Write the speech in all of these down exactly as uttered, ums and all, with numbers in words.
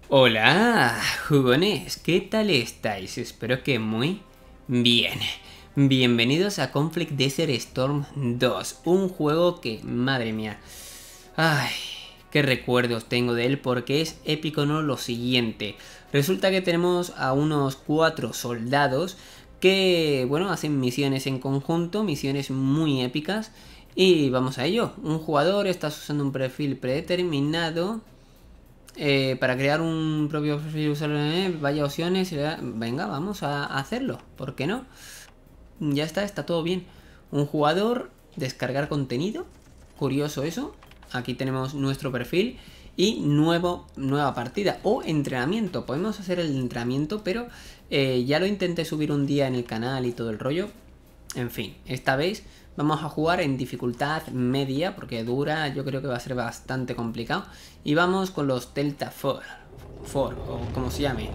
Hola, jugones, ¿qué tal estáis? Espero que muy bien. Bienvenidos a Conflict Desert Storm dos, un juego que, madre mía, ay, qué recuerdos tengo de él porque es épico, ¿no? Lo siguiente, resulta que tenemos a unos cuatro soldados que, bueno, hacen misiones en conjunto, misiones muy épicas y vamos a ello. Un jugador está usando un perfil predeterminado. Eh, para crear un propio perfil usuario, eh, vaya opciones, eh, venga, vamos a hacerlo, ¿por qué no? Ya está, está todo bien. Un jugador, descargar contenido, curioso eso. Aquí tenemos nuestro perfil y nuevo, nueva partida o entrenamiento. Podemos hacer el entrenamiento, pero eh, ya lo intenté subir un día en el canal y todo el rollo. En fin, esta vez vamos a jugar en dificultad media, porque dura yo creo que va a ser bastante complicado. Y vamos con los Delta cuatro, o como se llame.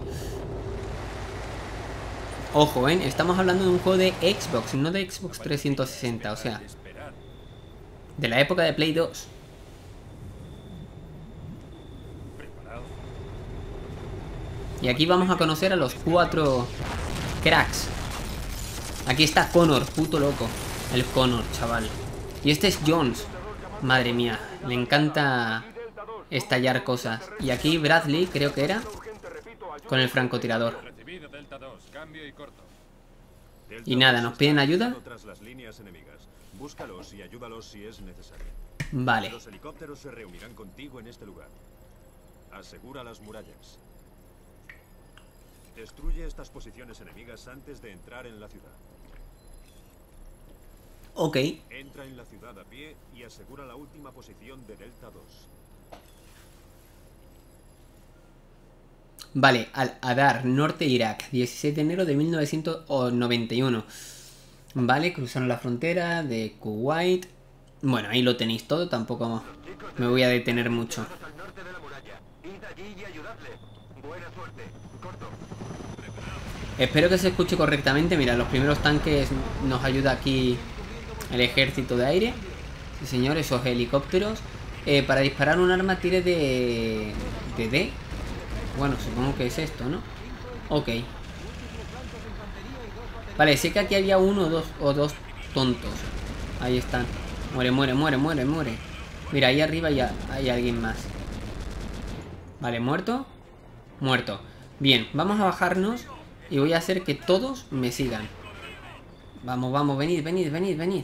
Ojo, ¿eh? Estamos hablando de un juego de Xbox, no de Xbox trescientos sesenta, o sea, de la época de Play dos. Y aquí vamos a conocer a los cuatro cracks. Aquí está Connor, puto loco. El Connor, chaval. Y este es Jones. Madre mía, le encanta estallar cosas. Y aquí Bradley, creo que era, con el francotirador. Y nada, ¿nos piden ayuda? Vale. Los helicópteros se reunirán contigo en este lugar. Asegura las murallas. Destruye estas posiciones enemigas antes de entrar en la ciudad. Ok. Entra en la ciudad a pie y asegura la última posición de Delta dos. Vale, Al-Adar, norte de Irak, dieciséis de enero de mil novecientos noventa y uno. Vale, cruzaron la frontera de Kuwait. Bueno, ahí lo tenéis todo, tampoco me voy a detener mucho. Espero que se escuche correctamente. Mira, los primeros tanques nos ayuda aquí el ejército de aire. Sí, señor, esos helicópteros. Eh, para disparar un arma tire de... de D. Bueno, supongo que es esto, ¿no? Ok. Vale, sé que aquí había uno o dos, o dos tontos. Ahí están. Muere, muere, muere, muere, muere. Mira, ahí arriba ya hay alguien más. Vale, muerto. Muerto. Bien, vamos a bajarnos y voy a hacer que todos me sigan. Vamos, vamos, venid, venid, venid, venid.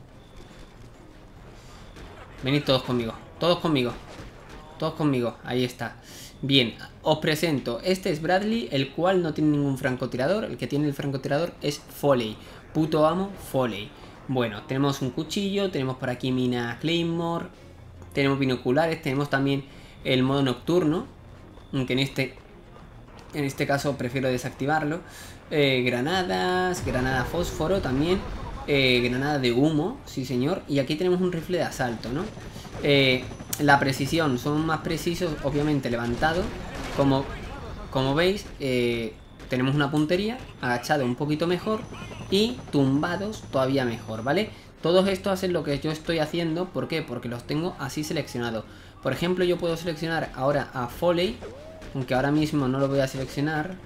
Venid todos conmigo. Todos conmigo. Todos conmigo. Ahí está. Bien, os presento. Este es Bradley, el cual no tiene ningún francotirador. El que tiene el francotirador es Foley. Puto amo, Foley. Bueno, tenemos un cuchillo. Tenemos por aquí mina Claymore. Tenemos binoculares. Tenemos también el modo nocturno. Aunque en este... En este caso prefiero desactivarlo. Eh, granadas, granada fósforo también. Eh, granada de humo, sí señor. Y aquí tenemos un rifle de asalto, ¿no? Eh, la precisión, son más precisos, obviamente levantado. Como, como veis, eh, tenemos una puntería, agachado un poquito mejor. Y tumbados todavía mejor, ¿vale? Todos estos hacen lo que yo estoy haciendo. ¿Por qué? Porque los tengo así seleccionados. Por ejemplo, yo puedo seleccionar ahora a Foley, aunque ahora mismo no lo voy a seleccionar.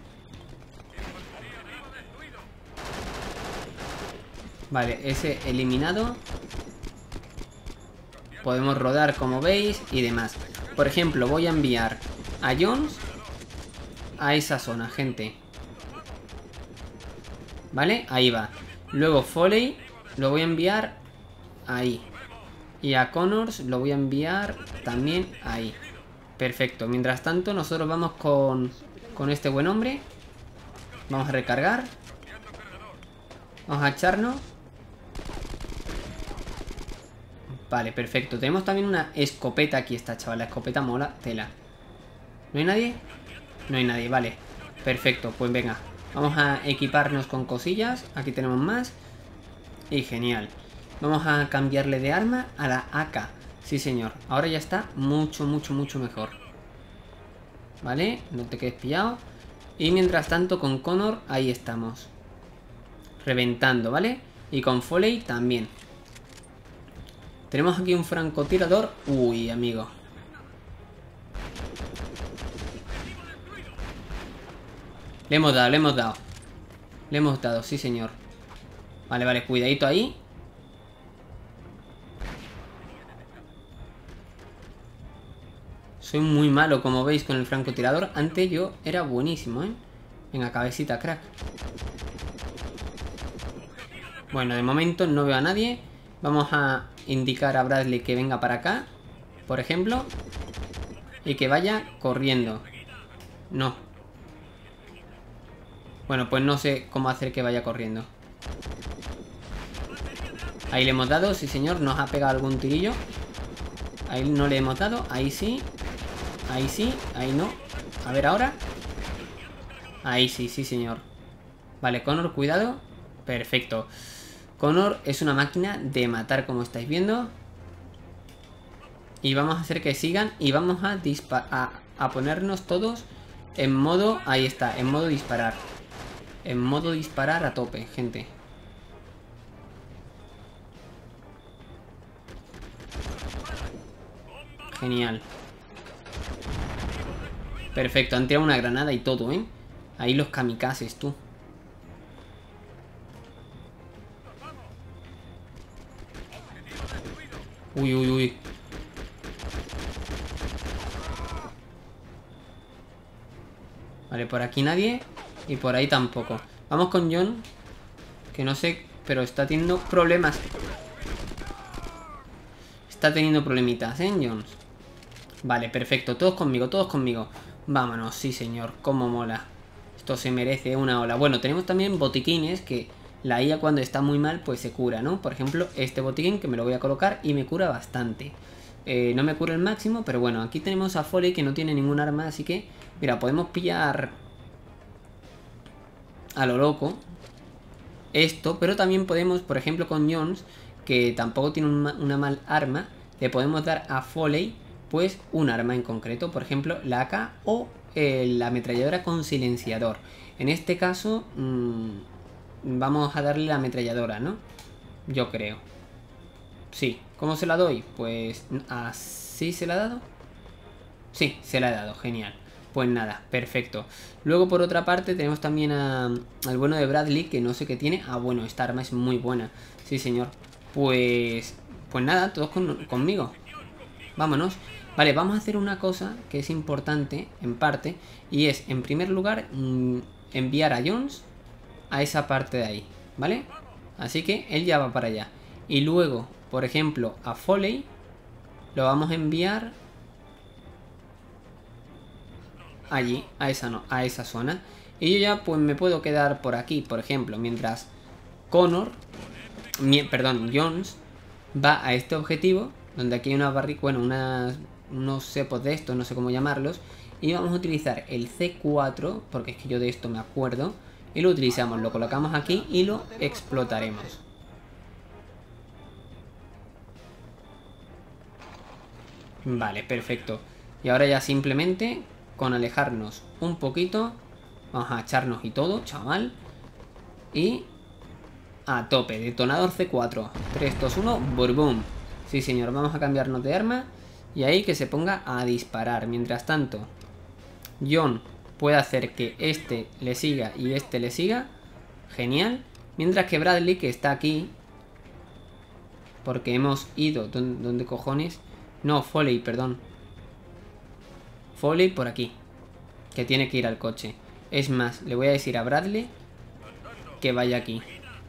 Vale, ese eliminado. Podemos rodar como veis y demás. Por ejemplo, voy a enviar a Jones a esa zona, gente. Vale, ahí va. Luego Foley lo voy a enviar ahí. Y a Connors lo voy a enviar también ahí. Perfecto, mientras tanto nosotros vamos con, con este buen hombre. Vamos a recargar. Vamos a echarnos. Vale, perfecto. Tenemos también una escopeta aquí, esta chaval. La escopeta mola, tela. ¿No hay nadie? No hay nadie, vale. Perfecto, pues venga. Vamos a equiparnos con cosillas. Aquí tenemos más. Y genial. Vamos a cambiarle de arma a la A K. Sí, señor. Ahora ya está mucho, mucho, mucho mejor. Vale, no te quedes pillado. Y mientras tanto con Connor, ahí estamos. Reventando, ¿vale? Y con Foley también. Tenemos aquí un francotirador. Uy, amigo. Le hemos dado, le hemos dado. Le hemos dado, sí señor. Vale, vale, cuidadito ahí. Soy muy malo, como veis, con el francotirador. Antes yo era buenísimo, ¿eh? Venga, cabecita, crack. Bueno, de momento no veo a nadie. Vamos a indicar a Bradley que venga para acá, por ejemplo, y que vaya corriendo. No. Bueno, pues no sé cómo hacer que vaya corriendo. Ahí le hemos dado, sí señor. Nos ha pegado algún tirillo. Ahí no le hemos dado, ahí sí. Ahí sí, ahí no. A ver ahora. Ahí sí, sí señor. Vale, Connor, cuidado. Perfecto. Connor es una máquina de matar, como estáis viendo. Y vamos a hacer que sigan. Y vamos a, a, a ponernos todos en modo... Ahí está, en modo disparar. En modo disparar a tope, gente. Genial. Perfecto, han tirado una granada y todo, ¿eh? Ahí los kamikazes, tú. Uy, uy, uy. Vale, por aquí nadie. Y por ahí tampoco. Vamos con John. Que no sé, pero está teniendo problemas. Está teniendo problemitas, ¿eh, Jones? Vale, perfecto. Todos conmigo, todos conmigo. Vámonos, sí señor. Cómo mola. Esto se merece una ola. Bueno, tenemos también botiquines que la I A cuando está muy mal pues se cura, ¿no? Por ejemplo, este botiquín que me lo voy a colocar y me cura bastante. Eh, no me cura el máximo, pero bueno, aquí tenemos a Foley que no tiene ningún arma, así que, mira, podemos pillar a lo loco esto, pero también podemos, por ejemplo, con Jones, que tampoco tiene una, una mal arma, le podemos dar a Foley pues un arma en concreto, por ejemplo la A K o eh, la ametralladora con silenciador. En este caso mmm, vamos a darle la ametralladora, ¿no? Yo creo. Sí, ¿cómo se la doy? Pues así se la ha dado. Sí, se la ha dado, genial. Pues nada, perfecto. Luego por otra parte tenemos también a, al bueno de Bradley, que no sé qué tiene. Ah, bueno, esta arma es muy buena. Sí, señor. Pues pues nada, todos con, conmigo. Vámonos. Vale, vamos a hacer una cosa que es importante, en parte, y es, en primer lugar, mmm, enviar a Jones a esa parte de ahí, ¿vale? Así que él ya va para allá. Y luego, por ejemplo, a Foley lo vamos a enviar allí, a esa, no, a esa zona. Y yo ya pues me puedo quedar por aquí, por ejemplo, mientras Connor, mi, perdón, Jones va a este objetivo, donde aquí hay una barrica, bueno, unas, unos cepos de estos, no sé cómo llamarlos. Y vamos a utilizar el C cuatro, porque es que yo de esto me acuerdo. Y lo utilizamos, lo colocamos aquí y lo explotaremos. Vale, perfecto. Y ahora ya simplemente con alejarnos un poquito, vamos a echarnos y todo, chaval. Y a tope, detonador C cuatro. tres, dos, uno, burbum. Sí señor, vamos a cambiarnos de arma. Y ahí que se ponga a disparar. Mientras tanto, John puede hacer que este le siga y este le siga. Genial. Mientras que Bradley, que está aquí, porque hemos ido, ¿dónde, dónde cojones? No, Foley, perdón. Foley por aquí, que tiene que ir al coche. Es más, le voy a decir a Bradley que vaya aquí.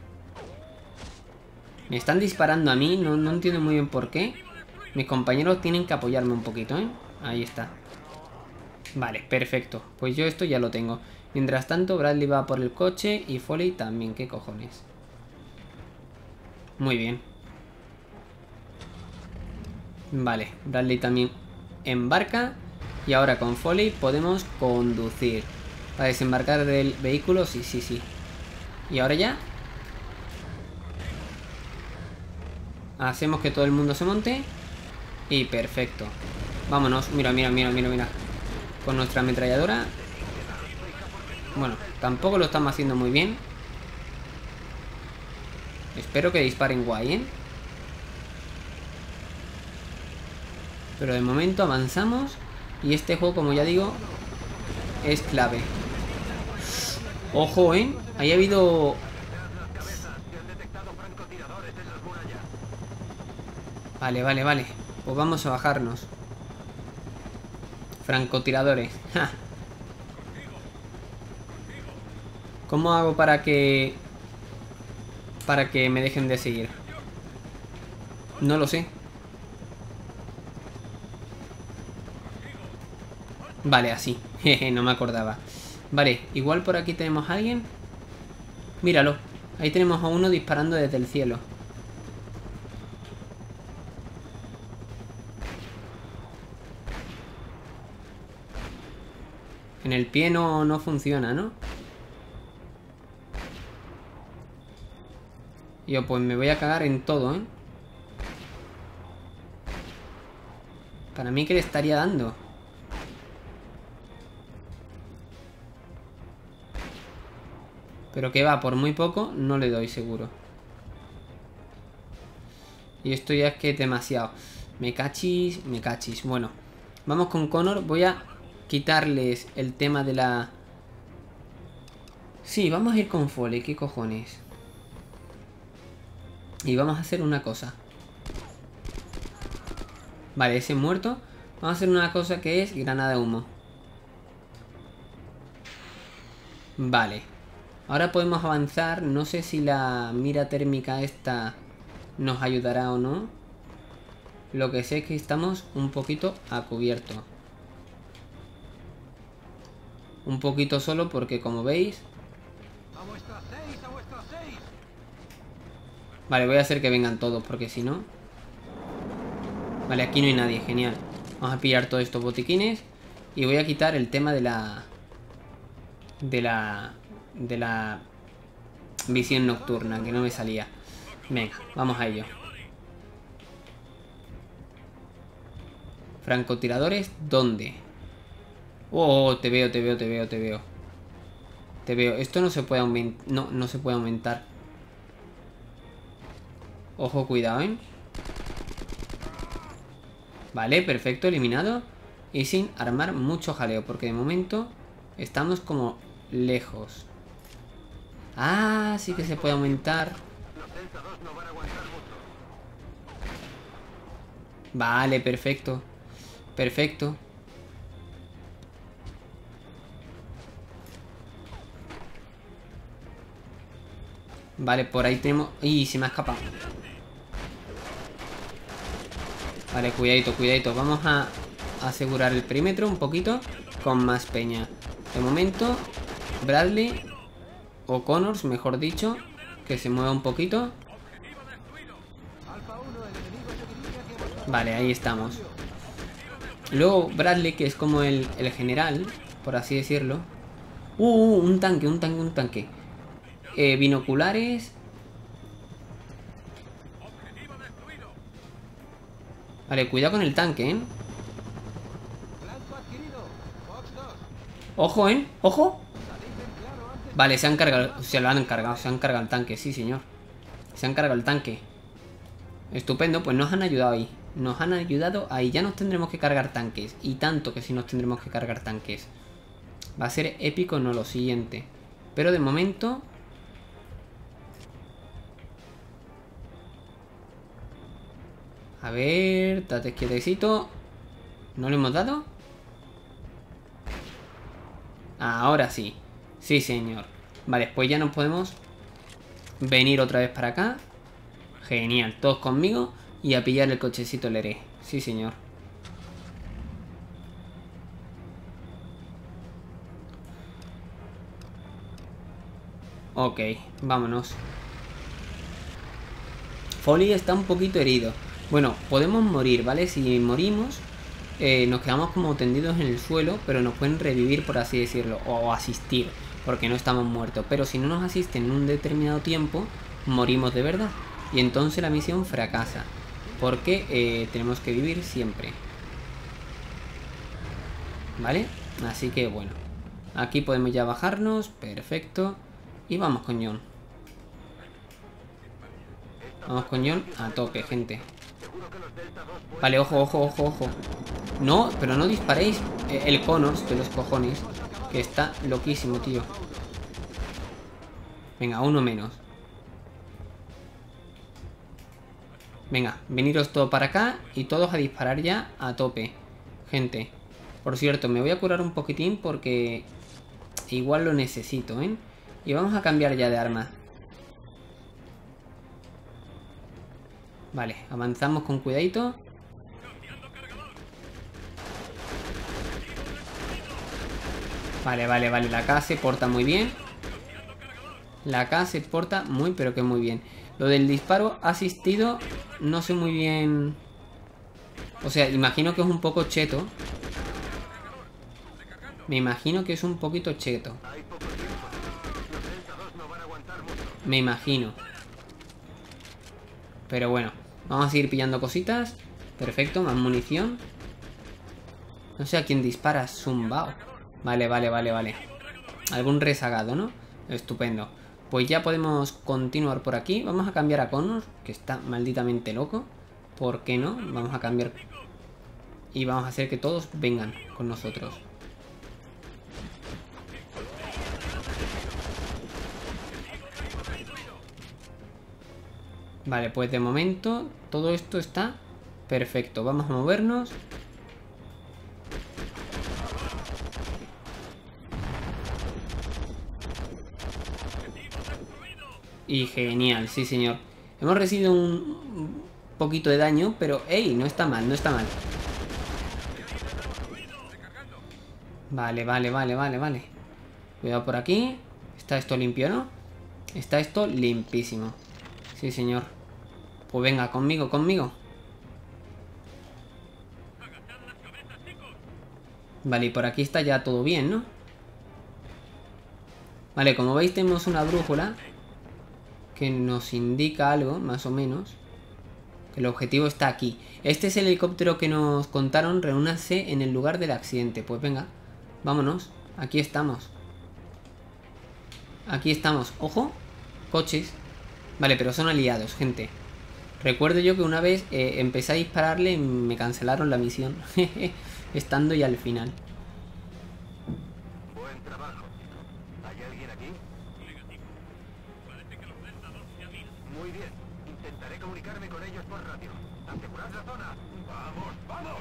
Me están disparando a mí, no, no entiendo muy bien por qué. Mis compañeros tienen que apoyarme un poquito, ¿eh? Ahí está. Vale, perfecto. Pues yo esto ya lo tengo. Mientras tanto, Bradley va por el coche y Foley también. ¿Qué cojones? Muy bien. Vale, Bradley también embarca. Y ahora con Foley podemos conducir. Para desembarcar del vehículo, sí, sí, sí. Y ahora ya hacemos que todo el mundo se monte. Y perfecto. Vámonos, mira, mira, mira, mira, mira. Con nuestra ametralladora. Bueno, tampoco lo estamos haciendo muy bien. Espero que disparen guay, ¿eh? Pero de momento avanzamos. Y este juego, como ya digo, es clave. Ojo, ¿eh? Ahí ha habido... Vale, vale, vale. Pues vamos a bajarnos. Francotiradores. ¡Ja! ¿Cómo hago para que... para que me dejen de seguir? No lo sé. Vale, así. Jeje, no me acordaba. Vale, igual por aquí tenemos a alguien. Míralo. Ahí tenemos a uno disparando desde el cielo. En el pie no, no funciona, ¿no? Yo pues me voy a cagar en todo, ¿eh? Para mí, ¿qué le estaría dando? Pero que va, por muy poco no le doy seguro. Y esto ya es que es demasiado. Me cachis, me cachis. Bueno, vamos con Connor. Voy a quitarles el tema de la... Sí, vamos a ir con Foley, ¿qué cojones? Y vamos a hacer una cosa. Vale, ese muerto. Vamos a hacer una cosa que es granada de humo. Vale. Ahora podemos avanzar. No sé si la mira térmica esta nos ayudará o no. Lo que sé es que estamos un poquito a cubierto. Un poquito solo porque, como veis... Vale, voy a hacer que vengan todos porque si no... Vale, aquí no hay nadie, genial. Vamos a pillar todos estos botiquines. Y voy a quitar el tema de la... De la... De la... visión nocturna, que no me salía. Venga, vamos a ello. Francotiradores, ¿dónde? Oh, te veo, te veo, te veo, te veo. Te veo. Esto no se puede aumentar. No, no se puede aumentar. Ojo, cuidado, ¿eh? Vale, perfecto, eliminado. Y sin armar mucho jaleo, porque de momento estamos como lejos. Ah, sí que se puede aumentar. Vale, perfecto. Perfecto. Vale, por ahí tenemos... ¡Y se me ha escapado! Vale, cuidadito, cuidadito. Vamos a asegurar el perímetro un poquito con más peña. De momento, Bradley o Connors, mejor dicho, que se mueva un poquito. Vale, ahí estamos. Luego Bradley, que es como el, el general, por así decirlo. Uh, un tanque, un tanque, un tanque. Eh, binoculares. Vale, cuidado con el tanque, ¿eh? Ojo, ¿eh? Ojo. Vale, se han cargado. Se lo han cargado, se han cargado el tanque, sí, señor. Se han cargado el tanque. Estupendo, pues nos han ayudado ahí. Nos han ayudado ahí. Ya nos tendremos que cargar tanques. Y tanto que sí nos tendremos que cargar tanques. Va a ser épico, no lo siguiente. Pero de momento... A ver, date quietecito. ¿No le hemos dado? Ahora sí. Sí, señor. Vale, pues ya nos podemos venir otra vez para acá. Genial, todos conmigo. Y a pillar el cochecito Leré. Sí, señor. Ok, vámonos. Foley está un poquito herido. Bueno, podemos morir, ¿vale? Si morimos, eh, nos quedamos como tendidos en el suelo, pero nos pueden revivir, por así decirlo, o asistir, porque no estamos muertos. Pero si no nos asisten en un determinado tiempo, morimos de verdad. Y entonces la misión fracasa, porque eh, tenemos que vivir siempre. ¿Vale? Así que bueno, aquí podemos ya bajarnos, perfecto. Y vamos con John. Vamos con John a tope, gente. Vale, ojo, ojo, ojo, ojo. No, pero no disparéis. El Connors de los cojones, que está loquísimo, tío. Venga, uno menos. Venga, veniros todos para acá y todos a disparar ya a tope. Gente. Por cierto, me voy a curar un poquitín porque igual lo necesito, ¿eh? Y vamos a cambiar ya de arma. Vale, avanzamos con cuidadito. Vale, vale, vale. La K se porta muy bien. La K se porta muy, pero que muy bien. Lo del disparo asistido, no sé muy bien. O sea, imagino que es un poco cheto. Me imagino que es un poquito cheto. Me imagino. Pero bueno, vamos a seguir pillando cositas. Perfecto, más munición. No sé a quién dispara, zumbao. Vale, vale, vale, vale. Algún rezagado, ¿no? Estupendo. Pues ya podemos continuar por aquí. Vamos a cambiar a Connor, que está malditamente loco. ¿Por qué no? Vamos a cambiar. Y vamos a hacer que todos vengan con nosotros. Vale, pues de momento todo esto está perfecto. Vamos a movernos. Y genial, sí señor. Hemos recibido un poquito de daño, pero ¡ey! No está mal, no está mal. Vale, vale, vale, vale, vale. Cuidado por aquí. Está esto limpio, ¿no? Está esto limpísimo. Sí señor. Pues venga, conmigo, conmigo. Vale, y por aquí está ya todo bien, ¿no? Vale, como veis tenemos una brújula que nos indica algo, más o menos. Que el objetivo está aquí. Este es el helicóptero que nos contaron. Reúnanse en el lugar del accidente. Pues venga, vámonos. Aquí estamos. Aquí estamos. Ojo, coches. Vale, pero son aliados, gente. Recuerdo yo que una vez eh, empecé a dispararle y me cancelaron la misión. Estando ya al final. Buen trabajo. ¿Hay alguien aquí? Negativo. Parece que los Delta dos se han ido. Muy bien. Intentaré comunicarme con ellos por radio. ¡Asegurad la zona! ¡Vamos, vamos!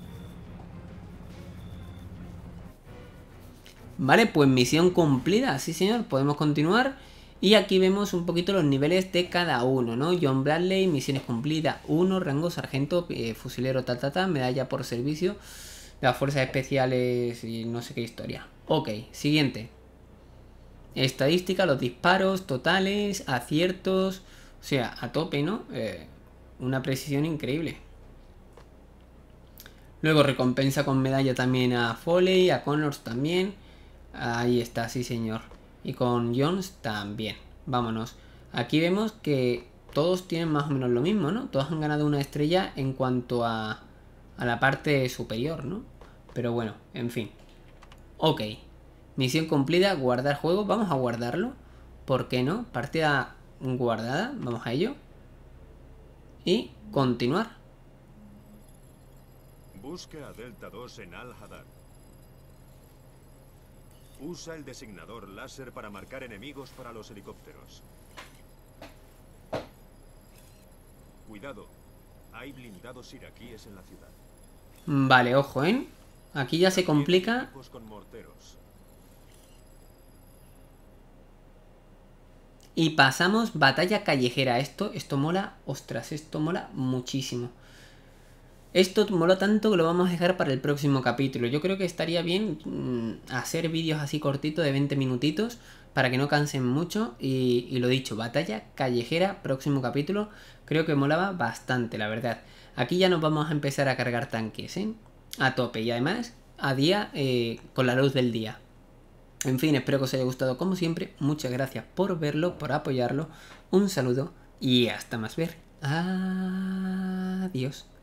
Vale, pues misión cumplida. Sí, señor. Podemos continuar. Y aquí vemos un poquito los niveles de cada uno, ¿no? John Bradley, misiones cumplidas uno, rango sargento, eh, fusilero, ta, ta, ta, medalla por servicio de las fuerzas especiales y no sé qué historia. Ok, siguiente. Estadística, los disparos totales, aciertos, o sea, a tope, ¿no? Eh, una precisión increíble. Luego recompensa con medalla también a Foley, a Connors también. Ahí está, sí señor. Y con Jones también. Vámonos. Aquí vemos que todos tienen más o menos lo mismo, ¿no? Todos han ganado una estrella en cuanto a, a la parte superior, ¿no? Pero bueno, en fin. Ok. Misión cumplida, guardar juego. Vamos a guardarlo. ¿Por qué no? Partida guardada. Vamos a ello. Y continuar. Busca a Delta dos en Al-Hadar. Usa el designador láser para marcar enemigos para los helicópteros. Cuidado, hay blindados iraquíes en la ciudad. Vale, ojo, ¿eh? Aquí ya se complica. Con morteros. Y pasamos batalla callejera. Esto, esto mola, ostras, esto mola muchísimo. Esto mola tanto que lo vamos a dejar para el próximo capítulo. Yo creo que estaría bien mmm, hacer vídeos así cortitos de veinte minutitos para que no cansen mucho. Y, y lo dicho, batalla callejera, próximo capítulo. Creo que molaba bastante, la verdad. Aquí ya nos vamos a empezar a cargar tanques, ¿eh? A tope. Y además, a día, eh, con la luz del día. En fin, espero que os haya gustado como siempre. Muchas gracias por verlo, por apoyarlo. Un saludo y hasta más ver. Adiós.